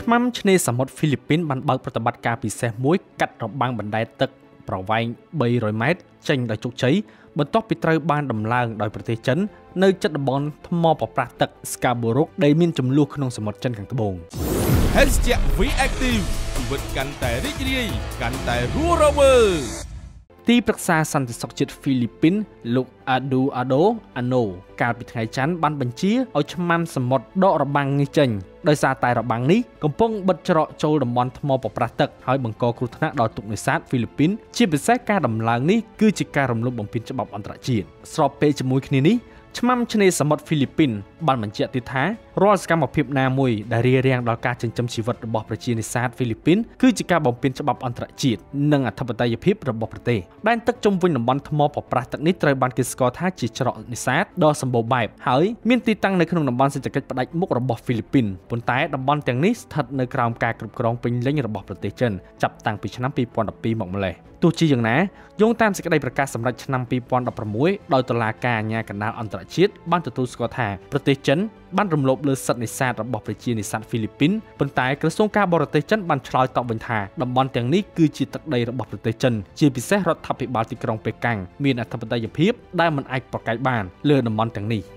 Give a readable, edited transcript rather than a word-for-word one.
ឆ្មាំឆ្នេរសមុទ្រហ្វីលីពីនបានបើកប្រតិបត្តិការពិសេសមួយកាត់របាំងបណ្ដែតទឹកប្រវែង300ម៉ែត្រចេញដោយជោគជ័យបន្ទាប់ពីត្រូវបានដំឡើងដោយប្រទេសចិននៅជិតតំបន់ថ្មប្រប្រាស់ទឹក Scarborough ដែលមានចំនួនក្នុងសមុទ្រចិនខាងត្បូង Hashtag VActive ជីវិតកាន់តែរីករាយកាន់តែរស់រវើកទីប្រឹក្សាសន្តិសុខជាតិហ្វីលីពីនលោក Eduardo Ano កាលពីថ្ងៃច័ន្ទបានបញ្ជាឲ្យឆ្មាំសមុទ្រដករបាំងនេះចេញដោយសារតែរបាំងនេះកំពុងបិទច្រកចូលតំបន់ថ្មប្រប្រាស់ទឹកហើយបង្កគ្រោះថ្នាក់ដល់ទូកនេសាទហ្វីលីពីនជាពិសេសការដំឡើងនេះគឺជាការរំលោភបំពានច្បាប់អន្តរជាតិស្របពេលជាមួយគ្នានេះឆ្មាំឆ្នេរសមុទ្រហ្វីលីពីនបានបញ្ជាក់ទៀតថារាល់សកម្មភាពណាមួយដែលរារាំងដល់ការចិញ្ចឹមជីវិតរបស់ប្រជានេសាទហ្វីលីពីនគឺជាការបំពានច្បាប់អន្តរជាតិនិងអធិបតេយ្យភាពរបស់ប្រទេសដែនទឹកជុំវិញតំបន់ថ្មប្រប្រាស់ទឹកនេះត្រូវបានគេស្គាល់ថាជាច្រកនេសាទដ៏សម្បូរបែបហើយមានទីតាំងនៅក្នុងតំបន់សេដ្ឋកិច្ចផ្ដាច់មុខរបស់ហ្វីលីពីនប៉ុន្តែតំបន់ទាំងនេះស្ថិតនៅក្រោមការគ្រប់គ្រងពេញលេញរបស់ប្រទេសចិនចាប់តាំងពីឆ្នាំ2012មកម្ល៉េះទោះជាយ៉ាងណាយោងតាមសេចក្តីប្រកាសសម្រាប់ឆ្នាំ2016ដោយតុលាការអាជ្ញាកណ្ដាលអន្តរជាតិបានទទួលស្គាល់ថាប្រទេសចិនបានរំលោភលើសិទ្ធិនេសាទរបស់ប្រជានេសាទហ្វីលីពីនប៉ុន្តែក្រសួងការបរទេសចិនបានឆ្លើយតបវិញថាតំបន់ទាំងនេះគឺជាទឹកដីរបស់ប្រទេសចិនជាពិសេសរដ្ឋាភិបាលទីក្រុងប៉េកាំងមានអធិបតេយ្យភាពដែលមិនអាចប្រកែកបានលើតំបន់ទាំងនេះ